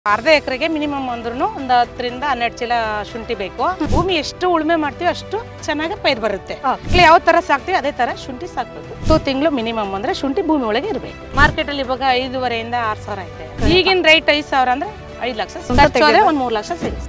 ಅರ್ಧ ಎಕರೆಗೆ ಮಿನಿಮಮ್ ಅಂದ್ರೂ ಒಂದು 10 ರಿಂದ 12 ಚೀಲ ಶುಂಠಿ ಬೇಕು. ಭೂಮಿ ಎಷ್ಟು ಉಳುಮೆ ಮಾಡ್ತೀವಿ ಅಷ್ಟು ಚೆನ್ನಾಗಿ ಪೈರು ಬರುತ್ತೆ. ಯಾವ ತರ ಸಾಕ್ತಿವಿ ಅದೇ ತರ ಶುಂಠಿ ಸಾಕ್ಬೇಕು. 2 ತಿಂಗಳು ಮಿನಿಮಮ್ ಅಂದ್ರೆ ಶುಂಠಿ ಭೂಮಿ ಒಳಗೆ ಇರಬೇಕು. ಮಾರ್ಕೆಟ್ ಅಲ್ಲಿ ಇವಾಗ 5,500 ಇಂದ 6,000 ಐತೆ. ಈಗಿನ ರೇಟ್ 5,000 ಅಂದ್ರೆ 5 ಲಕ್ಷ, ಖರ್ಚು ಆದ್ರೆ 3 ಲಕ್ಷ ಸಿಗುತ್ತೆ.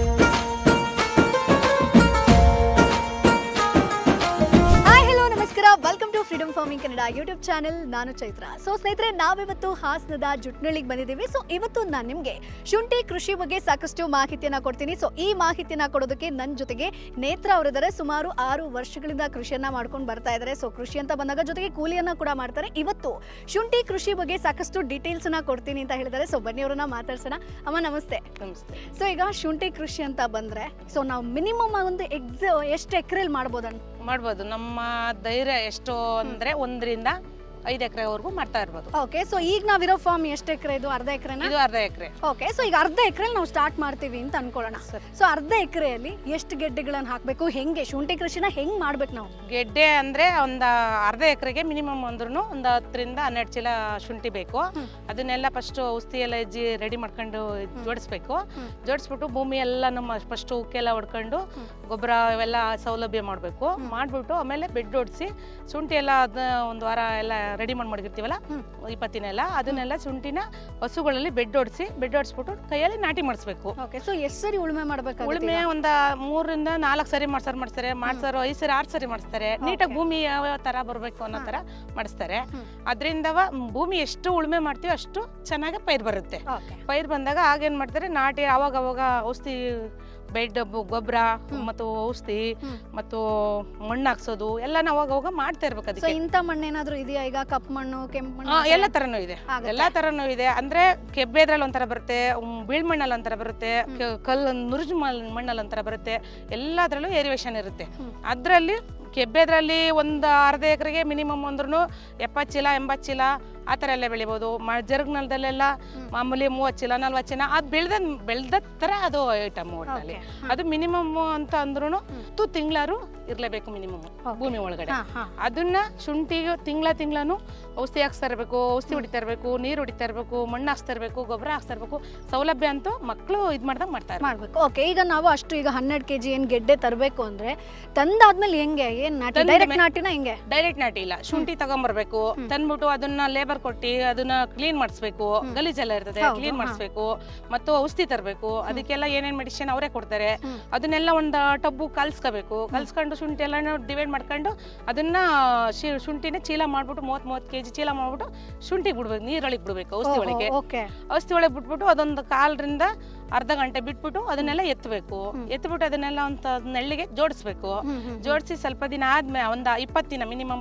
Welcome to Freedom Farming Kannada YouTube channel. ನಾನು ಚೈತ್ರ. ಸೊ ಸ್ನೇಹಿತರೆ, ನಾವಿವತ್ತು ಹಾಸನದ ಜುಟ್ನಳ್ಳಿಗೆ ಬಂದಿದ್ದೀವಿ. ಸೊ ಇವತ್ತು ನಾನು ನಿಮಗೆ ಶುಂಠಿ ಕೃಷಿ ಬಗ್ಗೆ ಸಾಕಷ್ಟು ಮಾಹಿತಿಯನ್ನು ಕೊಡ್ತೀನಿ. ಸೊ ಈ ಮಾಹಿತಿಯನ್ನು ಕೊಡೋದಕ್ಕೆ ನನ್ನ ಜೊತೆಗೆ ನೇತ್ರ ಅವರಿದ್ದಾರೆ. ಸುಮಾರು 6 ವರ್ಷಗಳಿಂದ ಕೃಷಿಯನ್ನ ಮಾಡ್ಕೊಂಡು ಬರ್ತಾ ಇದ್ದಾರೆ. ಸೊ ಕೃಷಿ ಅಂತ ಬಂದಾಗ ಜೊತೆಗೆ ಕೂಲಿಯನ್ನ ಕೂಡ ಮಾಡ್ತಾರೆ. ಇವತ್ತು ಶುಂಠಿ ಕೃಷಿ ಬಗ್ಗೆ ಸಾಕಷ್ಟು ಡೀಟೇಲ್ಸ್ ಅನ್ನ ಕೊಡ್ತೀನಿ ಅಂತ ಹೇಳಿದ್ದಾರೆ. ಸೊ ಬನ್ನಿ ಅವರನ್ನ ಮಾತಾಡ್ಸೋಣ. ಅಮ್ಮ ನಮಸ್ತೆ. ನಮಸ್ತೆ. ಸೊ ಈಗ ಶುಂಠಿ ಕೃಷಿ ಅಂತ ಬಂದ್ರೆ ಸೊ ನಾವು ಮಿನಿಮಮ್ ಒಂದು ಎಷ್ಟು ಎಕರೆಯಲ್ಲಿ ಮಾಡ್ಬೋದು. ನಮ್ಮ ಧೈರ್ಯ ಎಷ್ಟು ಅಂದ್ರೆ 1 ರಿಂದ 5 ಎಕರೆವರೆಗೂ ಮಾಡ್ತಾ ಇರ್ಬೋದು. ಓಕೆ. ಸೊ ಈಗ ನಾವಿರೋ ಫಾರ್ಮ್ ಎಷ್ಟು ಎಕರೆ? ಇದು ಅರ್ಧ ಎಕರೆನಾ? ಇದು ಅರ್ಧ ಎಕರೆ. ಓಕೆ. ಸೊ ಈಗ ಅರ್ಧ ಎಕರೆಲಿ ನಾವು ಸ್ಟಾರ್ಟ್ ಮಾಡ್ತೀವಿ ಅಂತ ಅನ್ಕೊಳ್ಳೋಣ. ಸೊ ಅರ್ಧ ಎಕರೆಯಲ್ಲಿ ಎಷ್ಟು ಗೆಡ್ಡೆಗಳನ್ನ ಹಾಕ್ಬೇಕು? ಹೆಂಗೆ ಶುಂಠಿ ಕೃಷಿನ ಹೆಂಗ್ ಮಾಡ್ಬೇಕು ನಾವು? ಗೆಡ್ಡೆ ಅಂದ್ರೆ ಒಂದು ಅರ್ಧ ಎಕರೆಗೆ ಮಿನಿಮಮ್ ಅಂದ್ರೂ ಒಂದು 10 ರಿಂದ 12 ಚೀಲ ಶುಂಠಿ ಬೇಕು. ಅದನ್ನೆಲ್ಲ ಫಸ್ಟ್ ಔಷಧಿ ಎಲ್ಲ ರೆಡಿ ಮಾಡ್ಕೊಂಡು ಜೋಡಿಸ್ಬೇಕು. ಜೋಡಿಸ್ಬಿಟ್ಟು ಭೂಮಿ ಎಲ್ಲ ನಮ್ಮ ಫಸ್ಟ್ ಉಕ್ಕೆಲ್ಲ ಹೊಡ್ಕೊಂಡು ಗೊಬ್ಬರ ಇವೆಲ್ಲ ಸೌಲಭ್ಯ ಮಾಡಬೇಕು. ಮಾಡ್ಬಿಟ್ಟು ಆಮೇಲೆ ಬೆಡ್ ಹೊಡ್ಸಿ ಶುಂಠಿ ಎಲ್ಲ ಒಂದು ವಾರ ಎಲ್ಲ ರೆಡಿ ಮಾಡಿರ್ತೀವಲ್ಲ 20 ದಿನ ಎಲ್ಲ, ಅದನ್ನೆಲ್ಲ ಶುಂಠಿನ ಹಸುಗಳಲ್ಲಿ ಬೆಡ್ ಹೊಡ್ಸ್ಬಿಟ್ಟು ಕೈಯಲ್ಲಿ ನಾಟಿ ಮಾಡಿಸ್ಬೇಕು. ಸೊ ಎಷ್ಟು ಸರಿ ಉಳುಮೆ ಮಾಡ್ಬೇಕು? ಉಳುಮೆ ಒಂದು 3 ರಿಂದ 4 ಸರಿ ಮಾಡ್ಸಾರು 5 ಸರಿ 6 ಸರಿ ಮಾಡಿಸ್ತಾರೆ. ನೀಟಾಗಿ ಭೂಮಿ ಯಾವ ತರ ಬರ್ಬೇಕು ಅನ್ನೋ ತರ ಮಾಡಿಸ್ತಾರೆ. ಅದರಿಂದ ಭೂಮಿ ಎಷ್ಟು ಉಳುಮೆ ಮಾಡ್ತೀವಿ ಅಷ್ಟು ಚೆನ್ನಾಗಿ ಪೈರು ಬರುತ್ತೆ. ಪೈರು ಬಂದಾಗ ಆಗೇನ್ ಮಾಡ್ತಾರೆ, ನಾಟಿ ಅವಾಗ ಔಷಧಿ ಬೆಡ್ ಗೊಬ್ಬರ ಮತ್ತು ಔಷಧಿ ಮತ್ತು ಮಣ್ಣು ಹಾಕ್ಸೋದು ಎಲ್ಲ ಅವಾಗ ಮಾಡ್ತಾ ಇರ್ಬೇಕು. ಅದಕ್ಕೆ ಇಂಥ ಮಣ್ಣು ಏನಾದ್ರು ಇದೆಯಾ? ಈಗ ಕಪ್ಪು ಮಣ್ಣು, ಕೆಂಪು ಮಣ್ಣು ಎಲ್ಲ ತರನೂ ಇದೆ. ಎಲ್ಲಾ ತರನೂ ಇದೆ. ಅಂದ್ರೆ ಕೆಬ್ಬೆದ್ರಲ್ಲಿ ಒಂಥರ ಬರುತ್ತೆ, ಬೀಳ್ಮಣ್ಣಲ್ಲಿ ಒಂಥರ ಬರುತ್ತೆ, ಕಲ್ಲು ನುರುಜು ಮಣ್ಣಲ್ಲಿ ಒಂಥರ ಬರುತ್ತೆ. ಎಲ್ಲದ್ರಲ್ಲೂ ಏರಿಯೇಷನ್ ಇರುತ್ತೆ. ಅದ್ರಲ್ಲಿ ಕೆಬ್ಬೆದ್ರಲ್ಲಿ ಒಂದು ಅರ್ಧ ಎಕರೆಗೆ ಮಿನಿಮಮ್ ಅಂದ್ರೂ 70 ಚೀಲ 80 ಚೀಲ ಆ ಥರ ಎಲ್ಲ ಬೆಳಿಬೋದು. ಜರುಗ್ನಲ್ದಲ್ಲೆಲ್ಲ ಮಾಮೂಲಿ 30 ಚೀಲ 40 ಚೀಲ ಅದು ಬೆಳ್ದ ಥರ ಅದು ಐಟಮ್ ಒಟ್ಟಿನಲ್ಲಿ. ಅದು ಮಿನಿಮಮ್ ಅಂತ ಅಂದ್ರೂ 10 ತಿಂಗಳಾರು ಇರಲೇಬೇಕು ಮಿನಿಮಮ್ ಭೂಮಿ ಒಳಗಡೆ. ಅದನ್ನ ಶುಂಠಿಗೆ ತಿಂಗಳನು ಔಷಧಿ ಹಾಕ್ಸ್ತಾ ಇರಬೇಕು, ಔಷಧಿ ಹೊಡಿತಾ ಇರಬೇಕು, ನೀರು ಹೊಡಿತಾ ಇರಬೇಕು, ಮಣ್ಣು ಹಾಕ್ಸ್ತಾ ಇರಬೇಕು, ಗೊಬ್ಬರ ಹಾಕ್ಸ್ತಾ ಇರಬೇಕು. ಸೌಲಭ್ಯ ಅಂತೂ ಮಕ್ಕಳು ಇದು ಮಾಡ್ದಂಗೆ ಮಾಡ್ಬೇಕು. ಓಕೆ. ಈಗ ನಾವು ಅಷ್ಟು ಈಗ 12 kg ಏನು ಗೆಡ್ಡೆ ತರಬೇಕು ಅಂದ್ರೆ ತಂದಾದ್ಮೇಲೆ ಹೆಂಗೆ? ಏನ್ ನಾಟಿ? ಡೈರೆಕ್ಟ್ ನಾಟಿನ ಹೆಂಗೆ? ಡೈರೆಕ್ಟ್ ನಾಟಿ ಇಲ್ಲ. ಶುಂಠಿ ತಗೊಂಬರ್ಬೇಕು, ತಂದ್ಬಿಟ್ಟು ಅದನ್ನ ಲೇಬರ್ ಕೊಟ್ಟಿ ಅದನ್ನ ಕ್ಲೀನ್ ಮಾಡಿಸ್ಬೇಕು. ಗಲೀಜೆಲ್ಲ ಇರ್ತದೆ, ಕ್ಲೀನ್ ಮಾಡಿಸ್ಬೇಕು. ಮತ್ತು ಔಷಧಿ ತರಬೇಕು. ಅದಕ್ಕೆಲ್ಲ ಏನೇನ್ ಮೆಡಿಸಿನ್ ಅವರೇ ಕೊಡ್ತಾರೆ. ಅದನ್ನೆಲ್ಲ ಒಂದು ಟಬ್ಬು ಕಲ್ಸ್ಕೋಬೇಕು. ಕಲ್ಸ್ಕೊಂಡು ಶುಂಠಿ ಎಲ್ಲ ಡಿವೈಡ್ ಮಾಡ್ಕೊಂಡು ಅದನ್ನ ಶುಂಠಿನ ಚೀಲ ಮಾಡ್ಬಿಟ್ಟು 30 kg ಚೀಲ ಮಾಡ್ಬಿಟ್ಟು ಶುಂಠಿ ಬಿಡ್ಬೇಕು, ನೀರೊಳಗೆ ಬಿಡ್ಬೇಕು. ಔಷಧಿ ಒಳಗೆ ಬಿಟ್ಬಿಟ್ಟು ಅದೊಂದು 1/4 ರಿಂದ ಅರ್ಧ ಗಂಟೆ ಬಿಟ್ಬಿಟ್ಟು ಅದನ್ನೆಲ್ಲ ಎತ್ತಬೇಕು. ಎತ್ಬಿಟ್ಟು ಅದನ್ನೆಲ್ಲ ಒಂದು ನೆಳ್ಳಿಗೆ ಜೋಡಿಸ್ಬೇಕು. ಜೋಡಿಸಿ ಸ್ವಲ್ಪ ದಿನ ಆದ್ಮೇಲೆ ಒಂದು 20 ದಿನ ಮಿನಿಮಮ್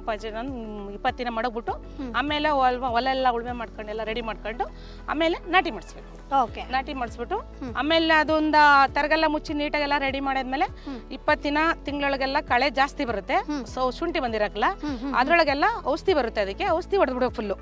20 ದಿನ ಮಡಗ್ಬಿಟ್ಟು ಆಮೇಲೆ ಹೊಲೆಲ್ಲ ಉಳುಮೆ ಮಾಡ್ಕೊಂಡು ಎಲ್ಲ ರೆಡಿ ಮಾಡ್ಕೊಂಡು ಆಮೇಲೆ ನಾಟಿ ಮಾಡಿಸ್ಬೇಕು. ನಾಟಿ ಮಾಡಿಸ್ಬಿಟ್ಟು ಆಮೇಲೆ ಅದೊಂದು ತರಗೆಲ್ಲ ಮುಚ್ಚಿ ನೀಟಾಗೆಲ್ಲ ರೆಡಿ ಮಾಡಾದ್ಮೇಲೆ 20 ದಿನ ತಿಂಗಳೊಳಗೆಲ್ಲ ಕಳೆ ಜಾಸ್ತಿ ಬರುತ್ತೆ. ಸೊ ಶುಂಠಿ ಬಂದಿರಕ್ಕಲ್ಲ ಅದ್ರೊಳಗೆಲ್ಲ ಔಷಧಿ ಬರುತ್ತೆ. ಅದಕ್ಕೆ ಔಷಧಿ ಹೊಡೆದ್ಬಿಡ್ಬೇಕು ಫುಲ್ಲು.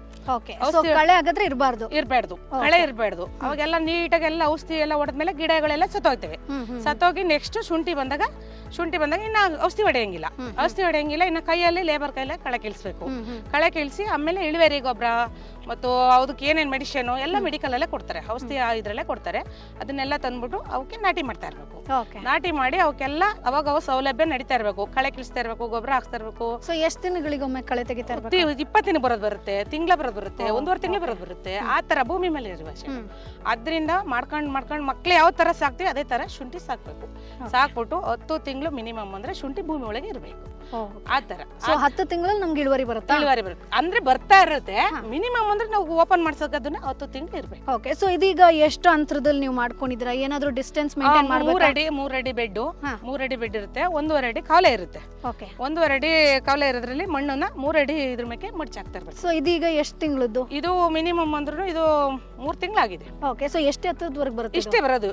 ಕಳೆ ಹಾಗಾದ್ರೆ ಇರಬಾರ್ದು, ಕಳೆ ಇರಬಾರ್ದು. ಅವಾಗೆಲ್ಲ ನೀಟಾಗೆಲ್ಲ ಔಷಧಿ ಎಲ್ಲ ಹೊಡೆದ್ಮೇಲೆ ಗಿಡಗಳೆಲ್ಲ ಸತ್ತೋಗ್ತವೆ. ಸತ್ತೋಗಿ ನೆಕ್ಸ್ಟ್ ಶುಂಠಿ ಬಂದಾಗ ಇನ್ನ ಔಷಧಿ ಹೊಡೆಯಂಗಿಲ್ಲ. ಇನ್ನ ಕೈಯಲ್ಲಿ ಲೇಬರ್ ಕೈಯಲ್ಲಿ ಕಳೆ ಕೀಳ್ಸ್ಬೇಕು. ಕಳೆ ಕೀಳ್ಸಿ ಆಮೇಲೆ ಇಳುವರಿ ಗೊಬ್ಬರ ಮತ್ತು ಅದಕ್ಕೆ ಏನೇನು ಮೆಡಿಸಿನ್ ಎಲ್ಲ ಮೆಡಿಕಲ್ ಅಲ್ಲೇ ಕೊಡ್ತಾರೆ, ಔಷಧಿ ಇದ್ರಲ್ಲೇ ಕೊಡ್ತಾರೆ. ಅದನ್ನೆಲ್ಲ ತಂದ್ಬಿಟ್ಟು ಅವಕ್ಕೆ ನಾಟಿ ಮಾಡ್ತಾ ಇರ್ಬೇಕು. ನಾಟಿ ಮಾಡಿ ಅವಕ್ಕೆಲ್ಲ ಅವಾಗ ಸೌಲಭ್ಯ ನಡೀತಾ ಇರ್ಬೇಕು. ಕಳೆ ಕೀಳ್ಸ್ತಾ ಇರ್ಬೇಕು, ಗೊಬ್ಬರ ಹಾಕ್ಸ್ತಾ ಇರ್ಬೇಕು. ಸೊ ಎಷ್ಟು ದಿನಗಳಿಗೊಮ್ಮೆ ಕಳೆ ತೆಗಿತಾ ಇರ್ಬೇಕು? 20 ದಿನ ಬರೋದು ಬರುತ್ತೆ, ತಿಂಗಳ ಬರೋದು ಬರುತ್ತೆ, 1.5 ತಿಂಗಳು ಬರೋದು ಬರುತ್ತೆ. ಆ ತರ ಭೂಮಿ ಮೇಲೆ ಇರುವ ಅದ್ರಿಂದ ಮಾಡ್ಕೊಂಡು ಮಕ್ಳು ಯಾವ ತರ ಸಾಕ್ತಿವಿ ಅದೇ ತರ ಶುಂಠಿ ಸಾಕ್ಬೇಕು. ಸಾಕ್ಬಿಟ್ಟು 10 ತಿಂಗಳು ಮಿನಿಮಮ್ ಅಂದ್ರೆ ಶುಂಠಿ ಭೂಮಿ ಒಳಗೆ ಇರಬೇಕು. ಆ ತರ 10 ತಿಂಗಳಲ್ಲಿ ನಮ್ಗೆ ಇಳುವರಿ ಬರುತ್ತೆ. ಅಂದ್ರೆ ಬರ್ತಾ ಇರುತ್ತೆ. ಮಿನಿಮಮ್ ಅಂದ್ರೆ ನಾವು ಓಪನ್ ಮಾಡ್ಸೋದನ್ನ 10 ತಿಂಗಳು ಇರ್ಬೇಕು. ಓಕೆ. ಸೊ ಇದೀಗ ಎಷ್ಟು ಅಂತರದಲ್ಲಿ ನೀವು ಮಾಡ್ಕೊಂಡಿದ್ದೀರಾ? ಏನಾದ್ರೂ ಡಿಸ್ಟೆನ್ಸ್ ಮೇಂಟೈನ್ ಮಾಡಬೇಕು? 3 ಅಡಿ ಬೆಡ್, 3 ಅಡಿ ಬೆಡ್ ಇರುತ್ತೆ. 1.5 ಅಡಿ ಕವಲೆ ಇರುತ್ತೆ. 1.5 ಅಡಿ ಕವಲೆ ಇರೋದ್ರಲ್ಲಿ ಮಣ್ಣನ್ನ 3 ಅಡಿ ಇದ್ರ ಮೇಲೆ ಮಡ್ಚಾಕ್ತಾ ಇರ್ಬೇಕು. ಸೊ ಇದೀಗ ಎಷ್ಟು ತಿಂಗಳದ್ದು? ಇದು ಮಿನಿಮಮ್ ಅಂದ್ರೂ ಇದು 3 ತಿಂಗಳಾಗಿದೆ. ಓಕೆ. ಸೊ ಎಷ್ಟು ಎತ್ತರದವರೆಗೆ ಬರುತ್ತೆ? ಇಷ್ಟೇ ಬರೋದು,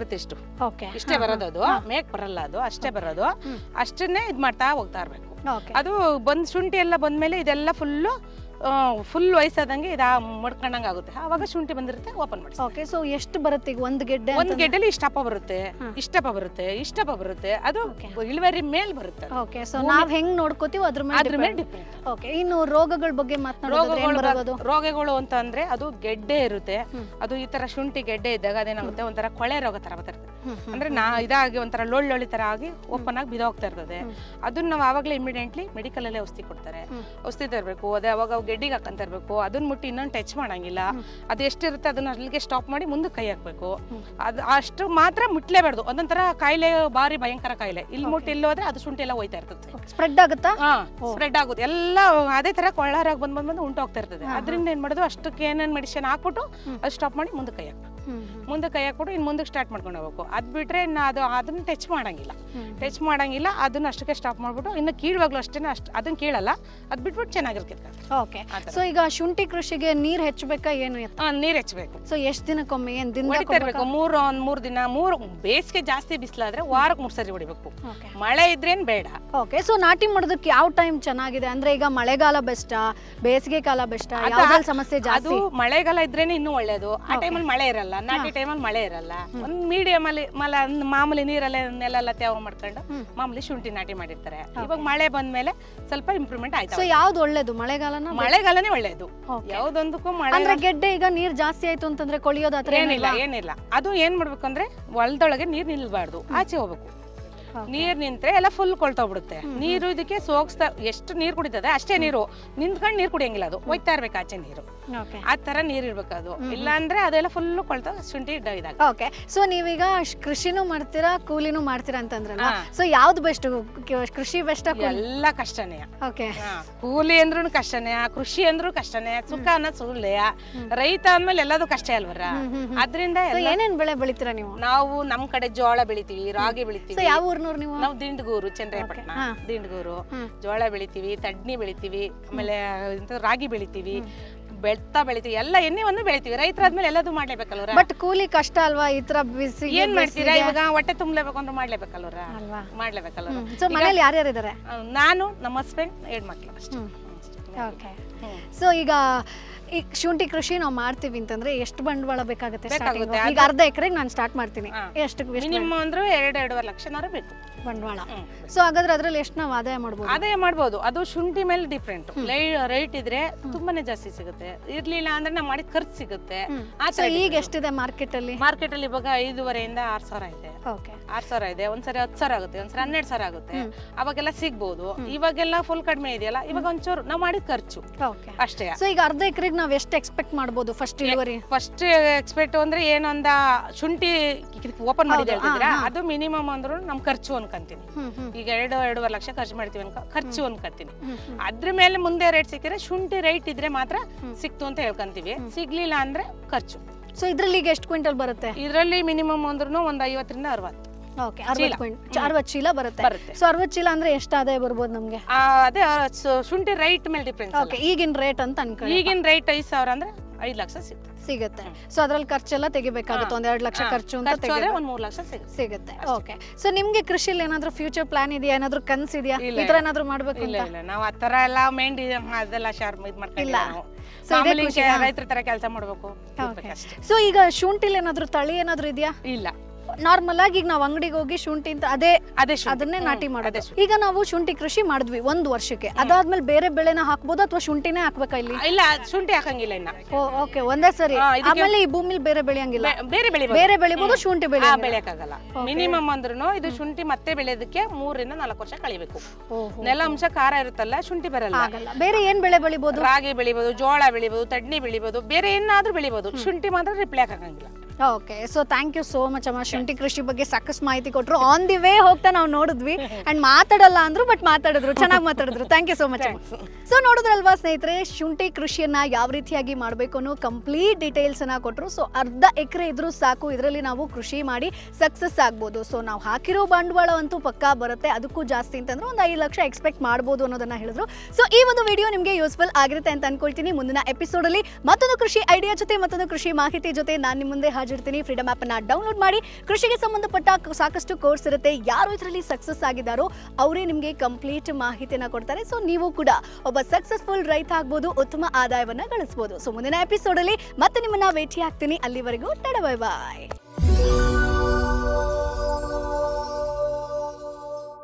ಇಷ್ಟೇ ಬರೋದು. ಅದು ಮೇಕ್ ಬರಲ್ಲ, ಅದು ಅಷ್ಟೇ ಬರೋದು. ಅಷ್ಟನ್ನೇ ಇದ್ ಮಾಡ್ತಾ ಹೋಗ್ತಾ ಇರ್ಬೇಕು. ಅದು ಶುಂಠಿ ಎಲ್ಲ ಬಂದ್ಮೇಲೆ ಇದೆಲ್ಲ ಫುಲ್ಲು ಫುಲ್ ವಯಸ್ಸಾದಂಗೆ ಇದು ಮಡ್ಕೊಂಡಂಗೆ ಆಗುತ್ತೆ. ಆವಾಗ ಶುಂಠಿ ಬಂದಿರುತ್ತೆ, ಓಪನ್ ಮಾಡಿ. ಓಕೆ, ಸೊ ಎಷ್ಟು ಬರುತ್ತೆ ಈಗ ಒಂದು ಗೆಡ್ಡೆಲಿ ಇಷ್ಟಪ್ಪ ಬರುತ್ತೆ, ಇಷ್ಟಪ್ಪ ಬರುತ್ತೆ. ಅದು ಇಳುವರಿ ಮೇಲ್ ಬರುತ್ತೆ. ಓಕೆ, ಸೊ ನಾವ್ ಹೆಂಗ್ ನೋಡ್ಕೋತೀವಿ ಅದ್ರ ಮೇಲೆ ಡಿಪೆಂಡ್. ಓಕೆ, ಇನ್ನು ರೋಗಗಳ ಬಗ್ಗೆ ಮಾತನಾಡೋದು. ರೋಗಗಳು ಅಂತ ಅಂದ್ರೆ ಅದು ಗೆಡ್ಡೆ ಇರುತ್ತೆ. ಅದು ಈ ತರ ಶುಂಠಿ ಗೆಡ್ಡೆ ಇದ್ದಾಗ ಅದೇನಾಗುತ್ತೆ, ಒಂಥರ ಕೊಳೆ ರೋಗ ತರ ಬರ್ತದೆ. ಅಂದ್ರೆ ಇದಾಗಿ ಒಂಥರ ಲೊಳ್ಳಿ ತರ ಆಗಿ ಓಪನ್ ಆಗಿ ಬಿದೋಗ್ತಾ ಇರ್ತದೆ. ಅದನ್ನ ನಾವು ಆವಾಗಲೇ ಇಮಿಡಿಯೇಟ್ಲಿ ಮೆಡಿಕಲ್ ಅಲ್ಲೇ ಔಷಧಿ ಕೊಡ್ತಾರೆ. ಔಷಧಿ ತರಬೇಕು, ಅದೇ ಅವಾಗ ಗೆಡ್ಡಿಗೆ ಹಾಕೊಂತ ಇರ್ಬೇಕು. ಅದನ್ನ ಮುಟ್ಟಿ ಇನ್ನೊಂದು ಟಚ್ ಮಾಡಂಗಿಲ್ಲ. ಅದು ಎಷ್ಟಿರುತ್ತೆ ಅದನ್ನ ಅಲ್ಲಿಗೆ ಸ್ಟಾಪ್ ಮಾಡಿ ಮುಂದಕ್ಕೆ ಕೈ ಹಾಕ್ಬೇಕು. ಅದು ಅಷ್ಟು ಮಾತ್ರ ಮುಟ್ಲೇಬಾರ್ದು. ಅದೊಂಥರ ಕಾಯಿಲೆ ಭಾರಿ ಭಯಂಕರ ಕಾಯಿಲೆ. ಇಲ್ಲಿ ಮುಟ್ಟಿ ಇಲ್ಲಿ ಹೋದ್ರೆ ಅದು ಶುಂಠಿ ಎಲ್ಲ ಹೋಯ್ತಾ ಇರ್ತದೆ. ಸ್ಪ್ರೆಡ್ ಆಗುತ್ತಾ? ಸ್ಪ್ರೆಡ್ ಆಗುತ್ತೆ ಎಲ್ಲ ಅದೇ ತರ ಕೊಳ್ಳಾರಾಗಿ ಬಂದು ಉಂಟೋಗ್ತಾ ಇರ್ತದೆ. ಅದರಿಂದ ಏನ್ ಮಾಡೋದು, ಅಷ್ಟಕ್ಕೆ ಏನೇನ್ ಮೆಡಿಸಿನ್ ಹಾಕ್ಬಿಟ್ಟು ಅದು ಸ್ಟಾಪ್ ಮಾಡಿ ಮುಂದಕ್ಕೆ ಕೈ ಹಾಕ್ಬೇಕು. ಮುಂದೆ ಕೈ ಹಾಕ್ಬಿಟ್ಟು ಇನ್ನು ಮುಂದಕ್ಕೆ ಸ್ಟಾರ್ಟ್ ಮಾಡ್ಕೊಂಡು ಹೋಗ್ಬೇಕು. ಅದ್ ಬಿಟ್ರೆ ಅದನ್ನ ಟಚ್ ಮಾಡಂಗಿಲ್ಲ. ಅದನ್ನ ಅಷ್ಟಕ್ಕೆ ಸ್ಟಾಪ್ ಮಾಡ್ಬಿಟ್ಟು ಇನ್ನು ಕೀಳುವಾಗ್ಲೂ ಅಷ್ಟೇ, ಅದನ್ನ ಕೀಳಲ್ಲ, ಅದ್ ಬಿಟ್ಬಿಟ್ಟು ಚೆನ್ನಾಗಿರ್ತದೆ. ಓಕೆ, ಸೊ ಈಗ ಶುಂಠಿ ಕೃಷಿಗೆ ನೀರ್ ಹೆಚ್ಚಬೇಕಾ ಏನು? ನೀರ್ ಹೆಚ್ಚಬೇಕು. ಸೊ ಎಷ್ಟ್ ದಿನಕ್ಕೊಮ್ಮೆ ಏನ್ ದಿನ ಹೊಡಿತಿರ್ಬೇಕು? ಮೂರ್ ದಿನ ಬೇಸಿಗೆ ಜಾಸ್ತಿ ಬಿಸಿಲಾದ್ರೆ ವಾರಕ್ಕೆ 3 ಸರಿ ಹೊಡಿಬೇಕು. ಮಳೆ ಇದ್ರೇನ್ ಬೇಡ. ಓಕೆ, ಸೊ ನಾಟಿ ಮಾಡೋದಕ್ಕೆ ಯಾವ ಟೈಮ್ ಚೆನ್ನಾಗಿದೆ? ಅಂದ್ರೆ ಈಗ ಮಳೆಗಾಲ ಬೆಸ್ಟಾ, ಬೇಸಿಗೆ ಕಾಲ ಬೆಸ್ಟಾ? ಯಾವ್ದ್ರಲ್ಲಿ ಸಮಸ್ಯೆ ಜಾಸ್ತಿ? ಅದು ಮಳೆಗಾಲ ಇದ್ರೇನೆ ಇನ್ನೂ ಒಳ್ಳೇದು. ಆ ಟೈಮಲ್ಲಿ ಮಳೆ ಇರಲ್ಲ, ನಾಟಿ ಟೈಮಲ್ಲಿ ಮಳೆ ಇರಲ್ಲ. ಒಂದ್ ಮೀಡಿಯಂ ಅಲ್ಲಿ ಮಾಮೂಲಿ ನೀರಲ್ಲೇ ನೆಲೆಲ್ಲ ತೇವ ಮಾಡ್ಕೊಂಡು ಮಾಮೂಲಿ ಶುಂಠಿ ನಾಟಿ ಮಾಡಿರ್ತಾರೆ. ಇವಾಗ ಮಳೆ ಬಂದ್ಮೇಲೆ ಸ್ವಲ್ಪ ಇಂಪ್ರೂವ್ಮೆಂಟ್ ಆಯ್ತು. ಸೊ ಯಾವ್ದು ಒಳ್ಳೇದು? ಮಳೆಗಾಲನೇ ಒಳ್ಳೇದು. ಯಾವ್ದೊಂದಕ್ಕೂ ಅಂದ್ರೆ ಗೆಡ್ಡೆ ಈಗ ನೀರ್ ಜಾಸ್ತಿ ಆಯ್ತು ಅಂತಂದ್ರೆ ಕೊಳಿಯೋದು ಆತರ ಏನಿಲ್ಲ. ಅದು ಏನ್ ಮಾಡ್ಬೇಕಂದ್ರೆ ಹೊಲದೊಳಗೆ ನೀರ್ ನಿಲ್ಬಾರ್ದು, ಆಚೆ ಹೋಗ್ಬೇಕು. ನೀರ್ ನಿಂತ್ರೆ ಎಲ್ಲ ಫುಲ್ ಕೊಳ್ತೋಗ್ಬಿಡುತ್ತೆ. ನೀರು ಇದಕ್ಕೆ ಸೋಗ್ಸ್ತಾ ಎಷ್ಟು ನೀರ್ ಕುಡಿತದೆ ಅಷ್ಟೇ ನೀರು. ನಿಂತ್ಕೊಂಡು ನೀರ್ ಕುಡಿಯಂಗಿಲ್ಲ, ಅದು ಹೋಯ್ತಾ ಇರ್ಬೇಕು ಆಚೆ ನೀರು. ಆ ತರ ನೀರ್ ಇರ್ಬೇಕು. ಅದು ಇಲ್ಲ ಅಂದ್ರೆ ಅದೆಲ್ಲ ಫುಲ್ ಕೊಳ್ತಾ ಶುಂಠಿ ಇದಾಗ. ಓಕೆ, ಸೊ ನೀವೀಗ ಕೃಷಿನೂ ಮಾಡ್ತೀರಾ, ಕೂಲಿನೂ ಮಾಡ್ತೀರಾ ಅಂತಂದ್ರಲ್ಲ, ಸೊ ಯಾವ್ದು ಬೆಸ್ಟ್? ಕೃಷಿ ಬೆಸ್ಟ್? ಎಲ್ಲ ಕಷ್ಟನೇ. ಓಕೆ, ಕೂಲಿ ಅಂದ್ರೂ ಕಷ್ಟನೇ, ಕೃಷಿ ಅಂದ್ರೂ ಕಷ್ಟನೇ, ಸುಖ ಅನ್ನೋದು ಸುಳ್ಳೆಯ. ರೈತ ಅಂದ್ಮೇಲೆ ಎಲ್ಲದೂ ಕಷ್ಟ ಅಲ್ವರ. ಅದ್ರಿಂದ ಏನೇನ್ ಬೆಳೆ ಬೆಳಿತೀರಾ ನೀವು? ನಾವು ನಮ್ ಕಡೆ ಜೋಳ ಬೆಳಿತೀವಿ, ರಾಗಿ ಬೆಳಿತೀವಿ. ಯಾವ ಊರ್ನವ್ರು ನೀವು? ನಾವು ದಿಂಡಗೂರು, ಚನ್ನರಾಯಪಟ್ಟಣ ದಿಂಡಗೂರು. ಜೋಳ ಬೆಳಿತೀವಿ, ತಡ್ನಿ ಬೆಳಿತೀವಿ, ಆಮೇಲೆ ರಾಗಿ ಬೆಳಿತೀವಿ, ಬೆಳ್ತಾ ಬೆಳಿತೀವಿ, ಎಲ್ಲ ಎಣ್ಣೆವನ್ನು ಬೆಳಿತೀವಿ. ರೈತರಾದ್ಮೇಲೆ ಎಲ್ಲದೂ ಮಾಡ್ಲೇಬೇಕಲ್ವರ. ಬಟ್ ಕೂಲಿ ಕಷ್ಟ ಅಲ್ವಾ? ಈ ತರ ಬಿಸಿ ಏನ್ ಮಾಡ್ತೀರಾ? ಇವಾಗ ಹೊಟ್ಟೆ ತುಂಬಲೇಬೇಕು ಅಂದ್ರೆ ಮಾಡ್ಲೇಬೇಕಲ್ವರ. ಮಾಡ್ಲೇಬೇಕಲ್ವರ. ಸೊ ಮನೇಲಿ ಯಾರ್ಯಾರು ಇದಾರೆ? ನಾನು, ನಮ್ಮ ಹಸ್ಬೆಂಡ್, 2 ಮಕ್ಳು ಅಷ್ಟೇ. ಓಕೆ, ಸೊ ಈಗ ಈ ಶುಂಠಿ ಕೃಷಿ ನಾವು ಮಾಡ್ತೀವಿ ಅಂತಂದ್ರೆ ಎಷ್ಟು ಬಂಡವಾಳ ಬೇಕಾಗುತ್ತೆ? ಈಗ ಅರ್ಧ ಎಕರೆಗೆ ನಾನು ಸ್ಟಾರ್ಟ್ ಮಾಡ್ತೀನಿ, ಎಷ್ಟು ಮಿನಿಮಮ್ ಅಂದ್ರೆ 2-2.5 ಲಕ್ಷನಾರು ಬೇಕು ಬಂಡವಾಳ. ಸೊ ಹಾಗಾದ್ರೆ ಅದ್ರಲ್ಲಿ ಎಷ್ಟು ನಾವು ಆದಾಯ ಮಾಡ್ಬೋದು? ಅದು ಶುಂಠಿ ಮೇಲೆ ಡಿಫ್ರೆಂಟ್. ರೈಟ್ ಇದ್ರೆ ತುಂಬಾನೇ ಜಾಸ್ತಿ ಸಿಗುತ್ತೆ, ಇರ್ಲಿಲ್ಲ ಅಂದ್ರೆ ನಾವು ಮಾಡಿದ ಖರ್ಚು ಸಿಗುತ್ತೆ. ಈಗ ಎಷ್ಟಿದೆ ಮಾರ್ಕೆಟ್ ಅಲ್ಲಿ? ಇವಾಗ 5,500 6 ಸಾವಿರ ಇದೆ. 6 ಸಾವಿರ ಇದೆ. ಒಂದ್ಸರಿ 10 ಸಾವಿರ ಆಗುತ್ತೆ, ಒಂದ್ಸರಿ 12 ಸಾವಿರ ಆಗುತ್ತೆ. ಅವಾಗೆಲ್ಲ ಸಿಗ್ಬೋದು. ಇವಾಗೆಲ್ಲ ಫುಲ್ ಕಡಿಮೆ ಇದೆಯಲ್ಲ, ಇವಾಗ ಒಂಚೂರು ನಾವು ಮಾಡಿದ ಖರ್ಚು ಅಷ್ಟೇ. ಸೊ ಈಗ ಅರ್ಧ ಎಕರೆಗೆ ನಾವ್ ಎಷ್ಟು ಎಕ್ಸ್ಪೆಕ್ಟ್ ಮಾಡ್ಬೋದು ಫಸ್ಟ್ ಇಳುವರಿ? ಫಸ್ಟ್ ಎಕ್ಸ್ಪೆಕ್ಟ್ ಅಂದ್ರೆ ಏನೊಂದ ಶುಂಠಿ ಓಪನ್ ಮಾಡಿದ್ರೆ ಅದು ಮಿನಿಮಮ್ ಅಂದ್ರೂ ನಮ್ ಖರ್ಚು ಅನ್ಕೊಂತೀನಿ. ಈಗ 2-2.5 ಲಕ್ಷ ಖರ್ಚು ಮಾಡ್ತೀವಿ ಖರ್ಚು ಅನ್ಕೊಂತೀನಿ. ಅದ್ರ ಮೇಲೆ ಮುಂದೆ ರೇಟ್ ಸಿಕ್ಕಿದ್ರೆ ಶುಂಠಿ ರೇಟ್ ಇದ್ರೆ ಮಾತ್ರ ಸಿಕ್ತು ಅಂತ ಹೇಳ್ಕೊಂತೀವಿ. ಸಿಗ್ಲಿಲ್ಲ ಅಂದ್ರೆ ಖರ್ಚು. ಸೊ ಇದ್ರಲ್ಲಿ ಈಗ ಎಷ್ಟು ಕ್ವಿಂಟಲ್ ಬರುತ್ತೆ? ಇದ್ರಲ್ಲಿ ಮಿನಿಮಮ್ ಅಂದ್ರೂ ಒಂದು 50ರಿಂದ 60. ಓಕೆ, 60 ಚೀಲ ಬರುತ್ತೆ. ಸೊ 60 ಚೀಲ ಅಂದ್ರೆ ಎಷ್ಟು ಆದಾಯ ಬರ್ಬೋದು ನಮ್ಗೆ? ಅದೇ ಶುಂಠಿ ರೈಟ್ ಮೇಲೆ ಡಿಫ್ರೆನ್ಸ್. ಓಕೆ, ಈಗಿನ ರೇಟ್ ಅಂತ ಅನ್ಕೊಳ್ಳಿ. ಈಗಿನ ರೇಟ್ 5 ಸಾವಿರ ಅಂದ್ರೆ 5 ಲಕ್ಷ ಸಿಗುತ್ತೆ. ಸೊ ಅದ್ರಲ್ಲಿ ಖರ್ಚೆಲ್ಲ ತೆಗಿಬೇಕಾಗುತ್ತೆ, 1-2 ಲಕ್ಷ ಖರ್ಚು ಅಂತ ತೆಗೆದ್ರೆ 1-3 ಲಕ್ಷ ಸಿಗುತ್ತೆ. ಓಕೆ, ಸೊ ನಿಮ್ಗೆ ಕೃಷಿಲಿ ಏನಾದ್ರು ಫ್ಯೂಚರ್ ಪ್ಲಾನ್ ಇದೆಯಾ? ಏನಾದ್ರು ಕನ್ಸ್ ಇದೆಯಾ ಈ ತರ ಏನಾದ್ರು ಮಾಡ್ಬೇಕು ಅಂತ? ಇಲ್ಲ, ನಾವು ಆ ತರ ಎಲ್ಲ ಮೈಂಡ್ ಅದೆಲ್ಲ ಶಾರ್ಪ್ ಇದು ಮಾಡ್ಕೊಂಡಿಲ್ಲ. ರೈತರ ತರ ಕೆಲಸ ಮಾಡ್ಬೇಕು. ಸೊ ಈಗ ಶುಂಠಿಲಿ ಏನಾದ್ರು ತಳಿ ಏನಾದ್ರು ಇದೆಯಾ? ಇಲ್ಲ, ನಾರ್ಮಲ್ ಆಗಿ ಈಗ ನಾವು ಅಂಗಡಿಗೆ ಹೋಗಿ ಶುಂಠಿ ಅಂತ ಅದನ್ನೇ ನಾಟಿ ಮಾಡೋದು. ಈಗ ನಾವು ಶುಂಠಿ ಕೃಷಿ ಮಾಡಿದ್ವಿ 1 ವರ್ಷಕ್ಕೆ, ಅದಾದ್ಮೇಲೆ ಬೇರೆ ಬೆಳೆನ ಹಾಕ್ಬೋದು ಅಥವಾ ಶುಂಠಿನೇ ಹಾಕ್ಬೇಕಾ ಇಲ್ಲಿ? ಇಲ್ಲ, ಶುಂಠಿ ಹಾಕಂಗಿಲ್ಲ ಇನ್ನ. ಓಕೆ, ಒಂದೇ ಸರಿ. ಆಮೇಲೆ ಈ ಭೂಮಿಲಿ ಬೇರೆ ಬೆಳೆಯಂಗಿಲ್ಲ? ಬೇರೆ ಬೆಳಿಬಹುದು, ಶುಂಠಿ ಬೆಳೆಯಕ್ಕಾಗಲ್ಲ. ಮಿನಿಮಮ್ ಅಂದ್ರೂ ಇದು ಶುಂಠಿ ಮತ್ತೆ ಬೆಳೆಯೋದಕ್ಕೆ 3-4 ವರ್ಷ ಕಳಿಬೇಕು. ನೆಲ ಅಂಶ ಖಾರ ಇರುತ್ತಲ್ಲ, ಶುಂಠಿ ಬರಲ್ಲ. ಬೇರೆ ಏನ್ ಬೆಳೆ ಬೆಳಿಬಹುದು? ರಾಗಿ ಬೆಳಿಬಹುದು, ಜೋಳ ಬೆಳಿಬಹುದು, ತಡ್ನಿ ಬೆಳಿಬಹುದು, ಬೇರೆ ಏನಾದ್ರೂ ಬೆಳಿಬಹುದು. ಶುಂಠಿ ಮಾತ್ರ ರಿಪ್ಲೈ ಹಾಕಂಗಿಲ್ಲ. Okay, so thank you so much ಅಮ್ಮ. ಶುಂಠಿ ಕೃಷಿ ಬಗ್ಗೆ ಸಾಕಷ್ಟು ಮಾಹಿತಿ ಕೊಟ್ಟರು. ಆನ್ ದಿ ವೇ ಹೋಗ್ತಾ ನಾವು ನೋಡಿದ್ವಿ ಅಂಡ್ ಮಾತಾಡಲ್ಲ ಅಂದ್ರು, ಬಟ್ ಮಾತಾಡಿದ್ರು, ಚೆನ್ನಾಗಿ ಮಾತಾಡಿದ್ರು. Thank you so much. So ನೋಡಿದ್ರಲ್ವಾ ಸ್ನೇಹಿತರೆ, ಶುಂಠಿ ಕೃಷಿಯನ್ನ ಯಾವ ರೀತಿಯಾಗಿ ಮಾಡಬೇಕು ಅನ್ನೋ ಕಂಪ್ಲೀಟ್ ಡೀಟೇಲ್ಸ್ ಅನ್ನ ಕೊಟ್ಟರು. ಸೊ ಅರ್ಧ ಎಕರೆ ಇದ್ರೂ ಸಾಕು, ಇದರಲ್ಲಿ ನಾವು ಕೃಷಿ ಮಾಡಿ ಸಕ್ಸಸ್ ಆಗ್ಬೋದು. ಸೊ ನಾವು ಹಾಕಿರೋ ಬಂಡವಾಳ ಅಂತೂ ಪಕ್ಕಾ ಬರುತ್ತೆ, ಅದಕ್ಕೂ ಜಾಸ್ತಿ ಅಂತಂದ್ರೆ ಒಂದು 5 ಲಕ್ಷ ಎಕ್ಸ್ಪೆಕ್ಟ್ ಮಾಡ್ಬೋದು ಅನ್ನೋದನ್ನ ಹೇಳಿದ್ರು. ಸೊ ಈ ಒಂದು ವಿಡಿಯೋ ನಿಮಗೆ ಯೂಸ್ಫುಲ್ ಆಗಿರುತ್ತೆ ಅಂತ ಅನ್ಕೊಳ್ತೀನಿ. ಮುಂದಿನ ಎಪಿಸೋಡ್ ಅಲ್ಲಿ ಮತ್ತೊಂದು ಕೃಷಿ ಐಡಿಯಾ ಜೊತೆ, ಮತ್ತೊಂದು ಕೃಷಿ ಮಾಹಿತಿ ಜೊತೆ ನಾನು ನಿಮ್ಮ ಮುಂದೆ ಇಡ್ತೀನಿ. ಫ್ರೀಡಮ್ ಆಪ್ ಅನ್ನ ಡೌನ್ಲೋಡ್ ಮಾಡಿ. ಕೃಷಿಗೆ ಸಂಬಂಧಪಟ್ಟ ಸಾಕಷ್ಟು ಕೋರ್ಸ್ ಇರುತ್ತೆ. ಯಾರು ಇದರಲ್ಲಿ ಸಕ್ಸಸ್ ಆಗಿದ್ದಾರೋ ಅವರೇ ನಿಮಗೆ ಕಂಪ್ಲೀಟ್ ಮಾಹಿತಿಯನ್ನ ಕೊಡ್ತಾರೆ. ಸೊ ನೀವು ಕೂಡ ಒಬ್ಬ ಸಕ್ಸಸ್ಫುಲ್ ರೈತ ಆಗ್ಬೋದು, ಉತ್ತಮ ಆದಾಯವನ್ನ ಗಳಿಸಬಹುದು. ಸೊ ಮುಂದಿನ ಎಪಿಸೋಡ್ ಅಲ್ಲಿ ಮತ್ತೆ ನಿಮ್ಮನ್ನ ಭೇಟಿ ಆಗ್ತೀನಿ. ಅಲ್ಲಿವರೆಗೂ ಟಾಟಾ ಬೈ ಬಾಯ್.